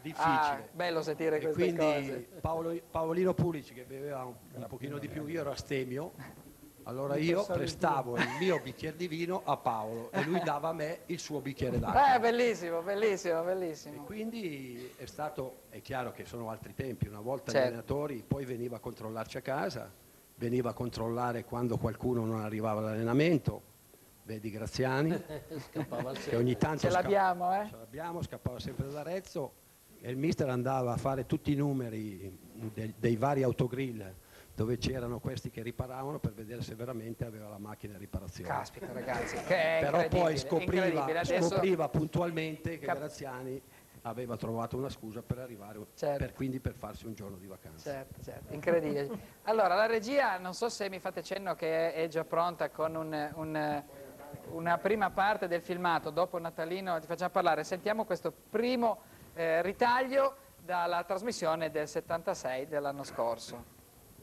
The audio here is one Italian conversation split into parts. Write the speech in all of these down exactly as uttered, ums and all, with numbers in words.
difficile. Ah, bello sentire e queste quindi cose. Paolo, Paolino Pulici, che beveva un, un pochino di più, io ero astemio, allora io prestavo il mio bicchiere di vino a Paolo e lui dava a me il suo bicchiere d'acqua. Eh, bellissimo, bellissimo, bellissimo. E quindi è stato, è chiaro che sono altri tempi, una volta Certo. gli allenatori, poi veniva a controllarci a casa, veniva a controllare quando qualcuno non arrivava all'allenamento, vedi Graziani, che ogni tanto Ce l'abbiamo, eh? ce l'abbiamo, scappava sempre dall'Arezzo e il mister andava a fare tutti i numeri dei, dei vari autogrill dove c'erano questi che riparavano per vedere se veramente aveva la macchina in riparazione. Caspita ragazzi, che è Però poi incredibile, scopriva, incredibile. Adesso- scopriva puntualmente che Cap- Graziani aveva trovato una scusa per arrivare, Certo. per, quindi per farsi un giorno di vacanza. Certo, certo, incredibile. Allora, la regia, non so se mi fate cenno che è, è già pronta con un, un, una prima parte del filmato, dopo Natalino ti facciamo parlare. Sentiamo questo primo eh, ritaglio dalla trasmissione del settantasei dell'anno scorso.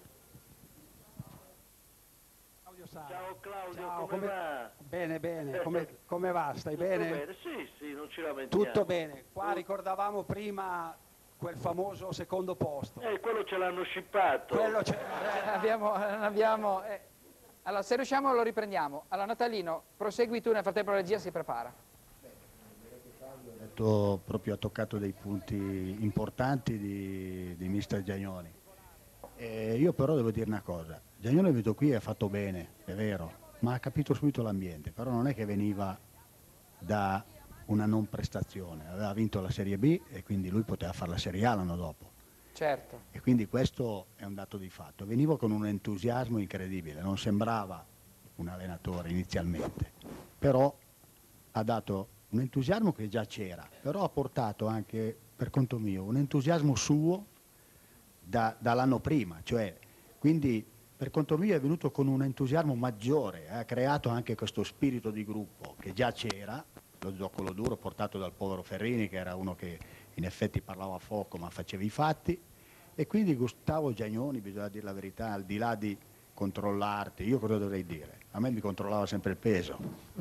Ciao Claudio, Ciao, come, come- va? Bene, bene, come, come va? Stai Tutto bene? bene? Sì, sì, non ci lamentiamo. Tutto bene. Qua ricordavamo prima quel famoso secondo posto. Eh, quello ce l'hanno scippato. Quello c'è... Eh, abbiamo, abbiamo, eh. Allora, se riusciamo lo riprendiamo. Allora, Natalino, prosegui tu, nel frattempo la regia si prepara. Ha detto- proprio ha toccato dei punti importanti di, di mister Giagnoni. E io però devo dire una cosa, Giagnoni è venuto qui e ha fatto bene, è vero, ma ha capito subito l'ambiente, però non è che veniva da una non prestazione, aveva vinto la Serie B e quindi lui poteva fare la Serie A l'anno dopo. Certo. E quindi questo è un dato di fatto. Venivo con un entusiasmo incredibile, non sembrava un allenatore inizialmente, però ha dato un entusiasmo che già c'era, però ha portato anche, per conto mio, un entusiasmo suo da- dall'anno prima, cioè quindi per conto mio è venuto con un entusiasmo maggiore, ha creato anche questo spirito di gruppo che già c'era, lo zoccolo duro portato dal povero Ferrini che era uno che in effetti parlava a fuoco ma faceva i fatti, e quindi Gustavo Giagnoni, bisogna dire la verità, al di là di controllarti, io cosa dovrei dire? A me mi controllava sempre il peso.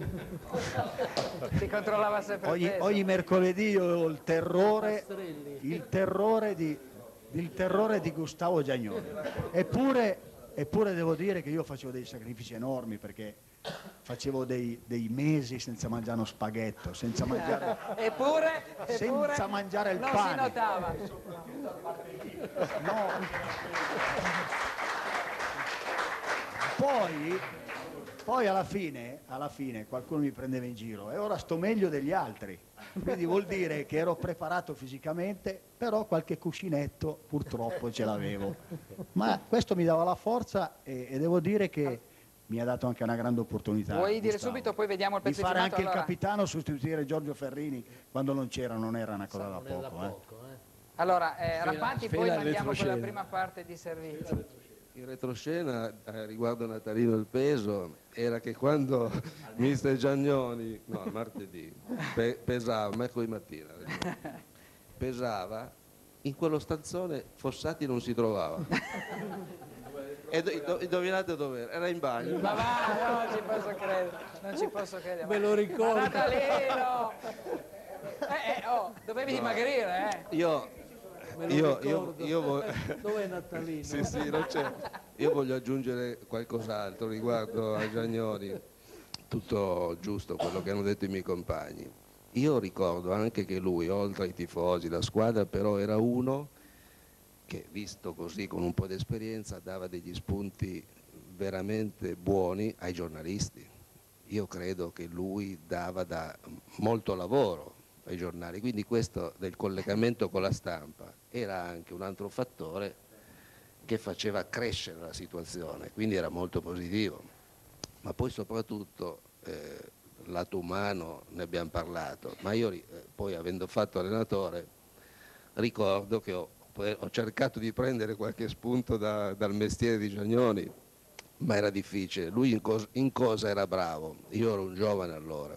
Si controllava sempre il Ogni, peso. ogni mercoledì io ho il terrore, il terrore di, il terrore di Gustavo Giagnoni. Eppure, eppure devo dire che io facevo dei sacrifici enormi perché facevo dei, dei mesi senza mangiare uno spaghetto, senza mangiare, Eppure, eppure senza mangiare il non pane. si notava. No. Poi, poi alla fine, alla fine qualcuno mi prendeva in giro e ora sto meglio degli altri, quindi vuol dire che ero preparato fisicamente, però qualche cuscinetto purtroppo ce l'avevo. Ma questo mi dava la forza e, e devo dire che mi ha dato anche una grande opportunità. Vuoi dire Gustavo, subito, poi vediamo il di pezzo di fare filmato, anche allora. il capitano, sostituire Giorgio Ferrini quando non c'era, non era una cosa da poco. Eh. Allora, eh, Rampanti, poi sfera il mandiamo quella retroscena. prima parte di servizio. In retroscena, eh, riguardo Natalino il peso, era che quando mister Giagnoni, no, martedì, pe- pesava, mercoledì mattina, pesava, in quello stanzone Fossati non si trovava. E do- do- indovinate dov'era? Era in bagno. Ma va, non ci posso credere, non ci posso credere. Me lo ricordo. Ma Natalino! Eh, eh, oh, dovevi dimagrire, eh? Io, Me lo io, io, ricordo. io vo- Dov'è Natalino? sì, sì, non c'è. Io voglio aggiungere qualcos'altro riguardo a Giagnoni. Tutto giusto quello che hanno detto i miei compagni. Io ricordo anche che lui, oltre ai tifosi, la squadra, però era uno che, visto così con un po' di esperienza, dava degli spunti veramente buoni ai giornalisti. Io credo che lui dava da molto lavoro ai giornali, quindi questo del collegamento con la stampa era anche un altro fattore che faceva crescere la situazione, quindi era molto positivo. Ma poi soprattutto, eh, lato umano ne abbiamo parlato, ma io eh, poi avendo fatto allenatore ricordo che ho, ho cercato di prendere qualche spunto da, dal mestiere di Giagnoni, ma era difficile. Lui in, cos, in cosa era bravo? Io ero un giovane allora.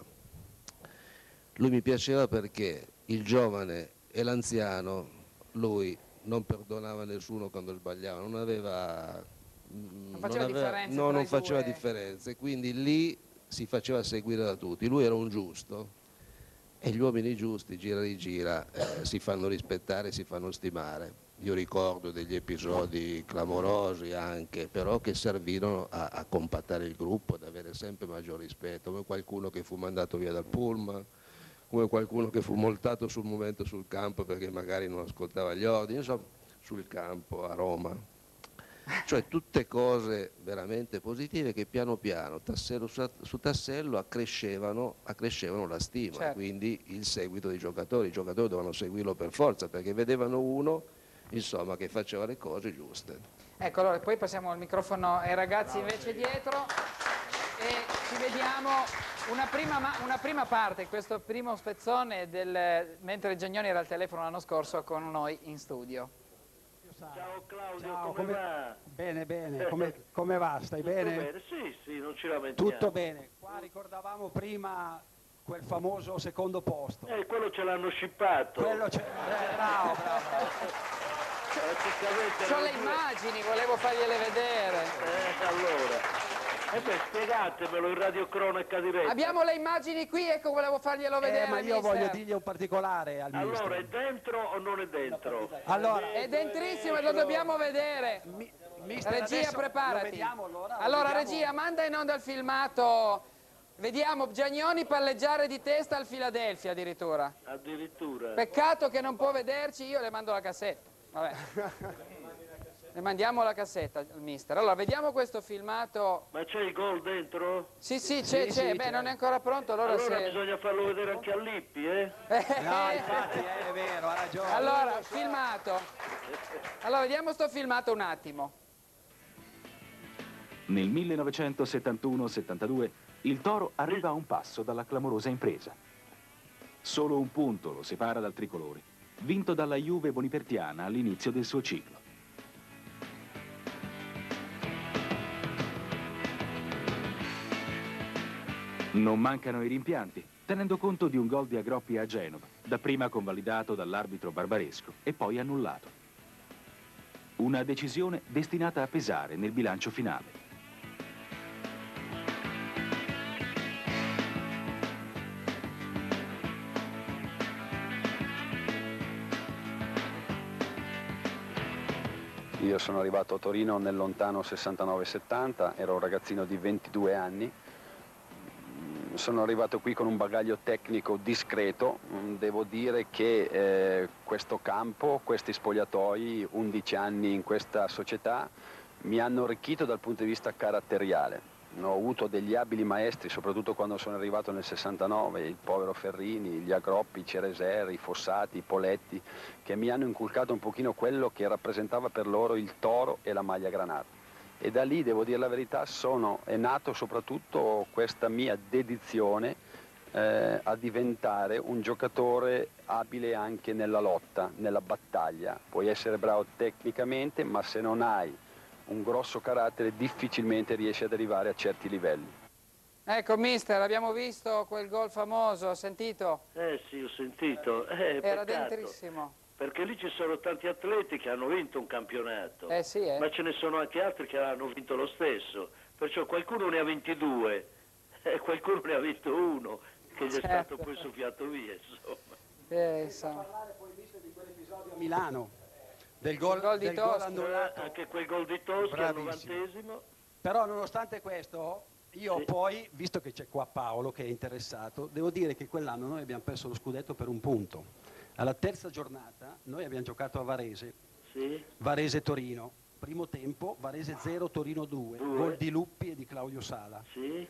Lui mi piaceva perché il giovane e l'anziano, lui non perdonava nessuno quando sbagliava, non aveva, Non faceva aveva- differenze no, tra non i faceva due. differenze, quindi lì si faceva seguire da tutti. Lui era un giusto e gli uomini giusti, gira e rigira, eh, si fanno rispettare, si fanno stimare. Io ricordo degli episodi clamorosi anche, però che servirono a, a compattare il gruppo, ad avere sempre maggior rispetto, come qualcuno che fu mandato via dal pullman, come qualcuno che fu multato sul momento sul campo perché magari non ascoltava gli ordini, insomma, sul campo a Roma. Cioè tutte cose veramente positive che piano piano, tassello su, su tassello, accrescevano, accrescevano la stima, certo. Quindi il seguito dei giocatori, i giocatori dovevano seguirlo per forza perché vedevano uno, insomma, che faceva le cose giuste. Ecco, allora poi passiamo il microfono ai ragazzi invece dietro e ci vediamo una prima, una prima parte, questo primo spezzone del, mentre Giagnoni era al telefono l'anno scorso con noi in studio. Ciao Claudio, Ciao, come, come va? Bene, bene, come, come va? Stai Tutto bene? bene? Sì, sì, non ci lamentiamo. Tutto bene. Qua ricordavamo prima quel famoso secondo posto. Eh, quello ce l'hanno scippato. Quello c'è... Eh, bravo, bravo. Sono le immagini, volevo fargliele vedere. Eh, allora... E beh, spiegatemelo in radiocronaca diretta. Abbiamo le immagini qui, ecco, volevo farglielo vedere. Eh, ma io mister. voglio dirgli un particolare al mister. Allora, è dentro o non è dentro? Allora, è dentrissimo e lo dobbiamo vedere. Mi, mister, regia, preparati. Vediamo, allora, allora vediamo. regia, manda in onda il filmato. Vediamo Giagnoni palleggiare di testa al Philadelphia addirittura. Addirittura. Peccato che non può vederci, io le mando la cassetta. Vabbè. Ne mandiamo la cassetta al mister. Allora, vediamo questo filmato. Ma c'è il gol dentro? Sì, sì, c'è, sì, c'è. sì, Beh, c'è. non è ancora pronto, allora, Allora se... bisogna farlo vedere anche a Lippi, eh? No, infatti, eh, è vero, ha ragione. Allora, filmato. Allora, vediamo sto filmato un attimo. Nel millenovecentosettantuno settantadue il Toro arriva a un passo dalla clamorosa impresa. Solo un punto lo separa dal tricolore, vinto dalla Juve bonipertiana all'inizio del suo ciclo. Non mancano i rimpianti, tenendo conto di un gol di Agroppi a Genova, dapprima convalidato dall'arbitro Barbaresco e poi annullato. Una decisione destinata a pesare nel bilancio finale. Io sono arrivato a Torino nel lontano sessantanove settanta, ero un ragazzino di ventidue anni. Sono arrivato qui con un bagaglio tecnico discreto. Devo dire che eh, questo campo, questi spogliatoi, undici anni in questa società, mi hanno arricchito dal punto di vista caratteriale. Ho avuto degli abili maestri, soprattutto quando sono arrivato nel sessantanove, il povero Ferrini, gli Agroppi, i Cereser, i Fossati, i Poletti, che mi hanno inculcato un pochino quello che rappresentava per loro il Toro e la maglia granata. E da lì, devo dire la verità, sono, è nato soprattutto questa mia dedizione eh, a diventare un giocatore abile anche nella lotta, nella battaglia. Puoi essere bravo tecnicamente, ma se non hai un grosso carattere difficilmente riesci ad arrivare a certi livelli. Ecco mister, abbiamo visto quel gol famoso, ho sentito? Eh sì, ho sentito. Eh, Era peccato, dentrissimo. perché lì ci sono tanti atleti che hanno vinto un campionato. Eh sì, eh. Ma ce ne sono anche altri che hanno vinto lo stesso. Perciò qualcuno ne ha vinti due e qualcuno ne ha vinto uno, che gli certo. è stato poi soffiato via, insomma. Eh, insomma. parlare poi mister di quell'episodio a Milano. Del gol, gol di del Toschi. gol annullato. Eh, anche quel gol di Toschi al Bravissimo. novantesimo. Però nonostante questo, io Sì. poi, visto che c'è qua Paolo che è interessato, devo dire che quell'anno noi abbiamo perso lo scudetto per un punto. Alla terza giornata noi abbiamo giocato a Varese, Sì. Varese-Torino. Primo tempo, Varese zero, Torino due, Due. gol di Luppi e di Claudio Sala. Sì.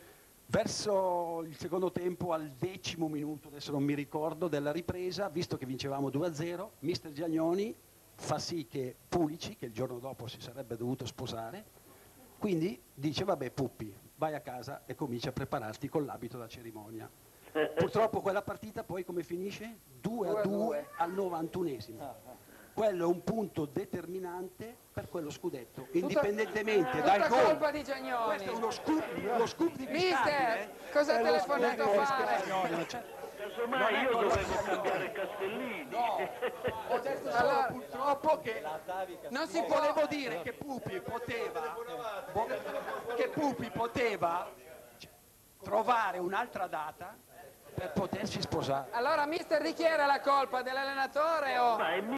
Verso il secondo tempo, al decimo minuto, adesso non mi ricordo, della ripresa, visto che vincevamo due a zero, mister Giagnoni fa sì che Pulici, che il giorno dopo si sarebbe dovuto sposare, quindi dice vabbè Puppi, vai a casa e comincia a prepararti con l'abito da cerimonia. Purtroppo quella partita poi come finisce? due a due al novantunesimo. Quello è un punto determinante per quello scudetto, indipendentemente Tutta dal gol. colpa di Giagnoni. Questo è uno scoop, uno scoop di Mister, cosa ha telefonato a fare? Casomai io dovevo cambiare Castellini. No, ho detto solo Allora- purtroppo che Non si può... volevo dire che Pupi poteva, che Pupi poteva trovare un'altra data per potersi sposare. Allora, mister, di chi era la colpa? Dell'allenatore o... Ma è